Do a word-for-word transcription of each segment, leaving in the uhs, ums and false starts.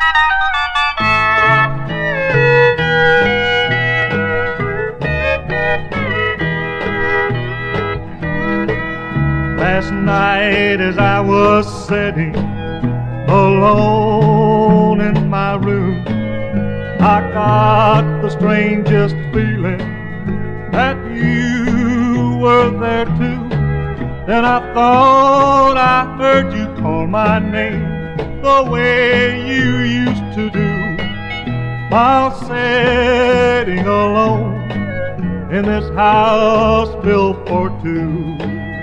Last night as I was sitting alone in my room, I got the strangest feeling that you were there too. Then I thought I heard you call my name the way you used to do, while sitting alone in this house built for two.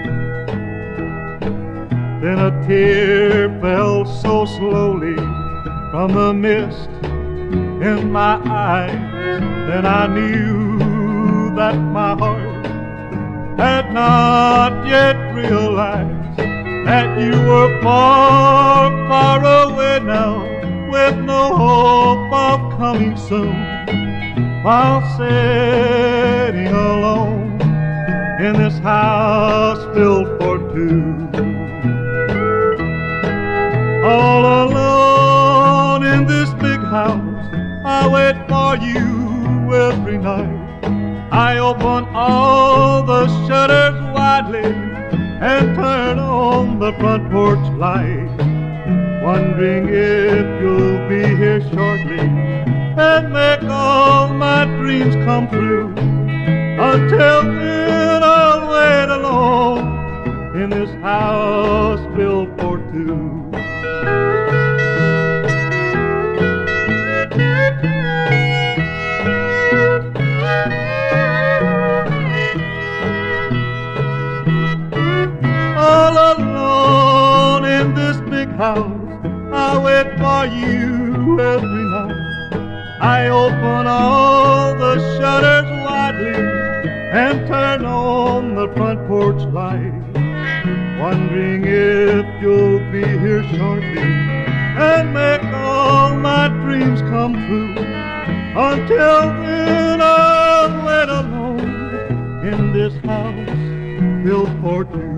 Then a tear fell so slowly from the mist in my eyes. Then I knew that my heart had not yet realized that you were far, far away now, with no hope of coming soon, while sitting alone in this house built for two. All alone in this big house, I wait for you every night. I open all the shutters widely and turn on the front porch light, wondering if you'll be here shortly and make all my dreams come true. Until then I'll wait alone in this house built for two. All alone in this big house, I wait for you every night. I open all the shutters widely and turn on the front porch light, wondering if you'll be here shortly and make all my dreams come true. Until then I'll wait alone in this house built for two.